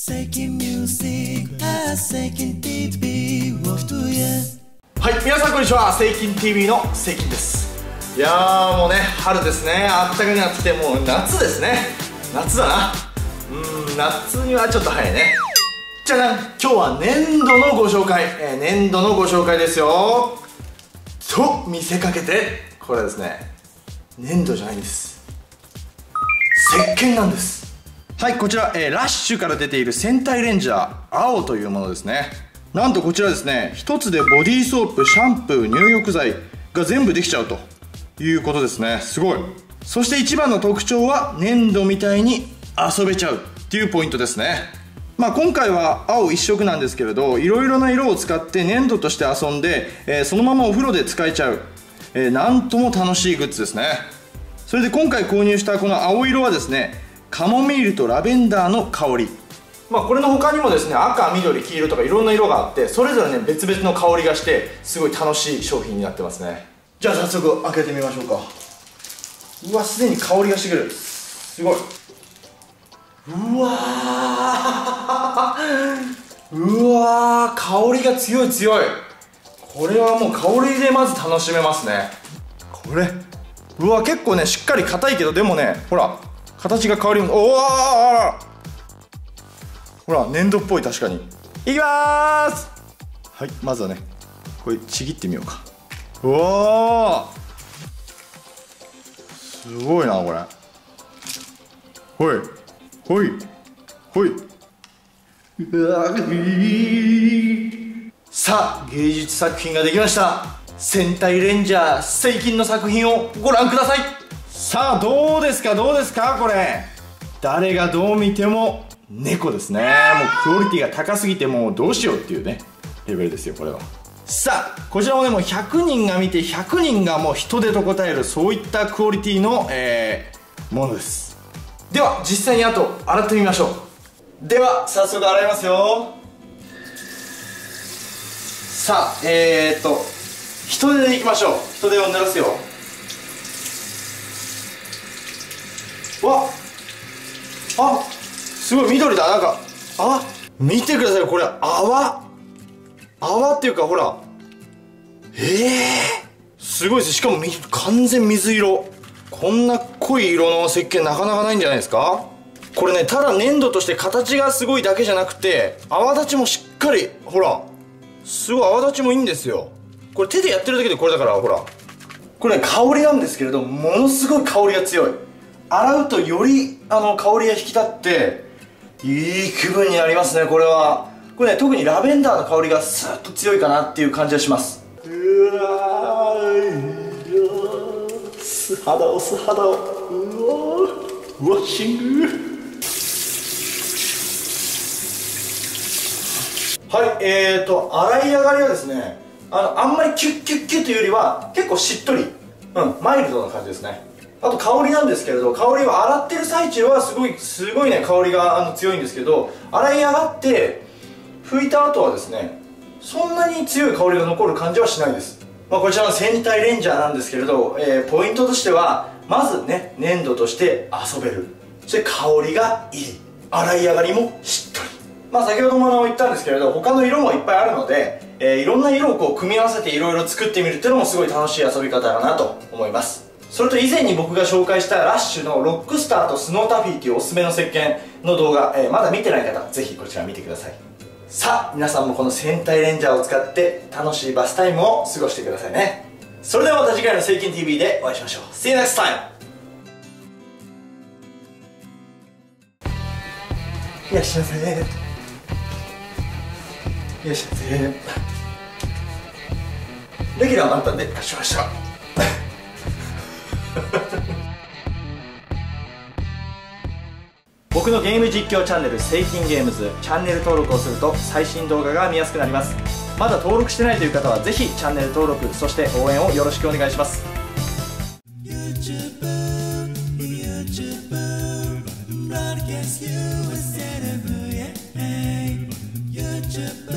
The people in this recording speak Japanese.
はい、皆さんこんにちは。セイキン TV のセイキンです。いやーもうね、春ですね。あったかくなってきて、もう夏ですね。夏だな。夏にはちょっと早いね。じゃじゃん、今日は粘土のご紹介、粘土のご紹介ですよと見せかけて、これはですね、粘土じゃないんです、石鹸なんです。はい、こちら、ラッシュから出ている戦隊レンジャー青というものですね。なんとこちらですね、一つでボディーソープ、シャンプー、入浴剤が全部できちゃうということですね。すごい。そして一番の特徴は粘土みたいに遊べちゃうっていうポイントですね。まあ今回は青一色なんですけれど、いろいろな色を使って粘土として遊んで、そのままお風呂で使えちゃう、なんとも楽しいグッズですね。それで今回購入したこの青色はですね、カモミールとラベンダーの香り。まあこれの他にもですね、赤、緑、黄色とかいろんな色があって、それぞれね別々の香りがしてすごい楽しい商品になってますね。じゃあ早速開けてみましょうか。うわ、すでに香りがしてくる。すごい。うわーうわー、香りが強い強い。これはもう香りでまず楽しめますね。これうわ、結構ねしっかり硬いけど、でもねほら形が変わります。おお、ほら粘土っぽい。確かに。いきまーす。はい、まずはねこれちぎってみようか。うわー、すごいなこれ。ほいほいほい。さあ、芸術作品ができました。戦隊レンジャーセイキンの作品をご覧ください。さあ、どうですかどうですか。これ誰がどう見ても猫ですね。もうクオリティが高すぎて、もうどうしようっていうねレベルですよこれは。さあ、こちらもね、もう100人が見て100人がもう人手と答える、そういったクオリティの、ものです。では実際にあと洗ってみましょう。では早速洗いますよ。さあ、人手でいきましょう。人手を濡らすよ。わっ、あ、すごい緑だ。なんか、あ、見てくださいこれ。泡っていうか、ほら、すごいです。しかも完全水色。こんな濃い色の石鹸なかなかないんじゃないですか。これね、ただ粘土として形がすごいだけじゃなくて、泡立ちもしっかり、ほらすごい泡立ちもいいんですよ。これ手でやってるだけでこれだから、ほらこれ、ね、香りなんですけれどものすごい香りが強い。洗うとより香りが引き立っていい気分になりますね。これはこれね、特にラベンダーの香りがスーッと強いかなっていう感じがします。うわー、素肌を素肌を、ウォッシング。はい、洗い上がりはですね、あんまりキュッキュッキュッというよりは結構しっとり、マイルドな感じですね。あと香りなんですけれど、香りは洗ってる最中はすごいね香りが強いんですけど、洗い上がって拭いた後はですね、そんなに強い香りが残る感じはしないです。こちらの戦隊レンジャーなんですけれど、ポイントとしてはまずね、粘土として遊べる。そして香りがいい。洗い上がりもしっとり。先ほども言ったんですけれど、他の色もいっぱいあるので、いろんな色をこう組み合わせていろいろ作ってみるっていうのもすごい楽しい遊び方だなと思います。それと以前に僕が紹介したラッシュのロックスターとスノータフィーというおすすめの石鹸の動画、まだ見てない方ぜひこちら見てください。さあ、皆さんもこの戦隊レンジャーを使って楽しいバスタイムを過ごしてくださいね。それではまた次回のセイキン TV でお会いしましょう。 See you next time。 いらっしゃいませ。いらっしゃいませ。レギュラー満タンでかしました。僕のゲーム実況チャンネルセイキンゲームズ、チャンネル登録をすると最新動画が見やすくなります。まだ登録してないという方はぜひチャンネル登録、そして応援をよろしくお願いします。 YouTube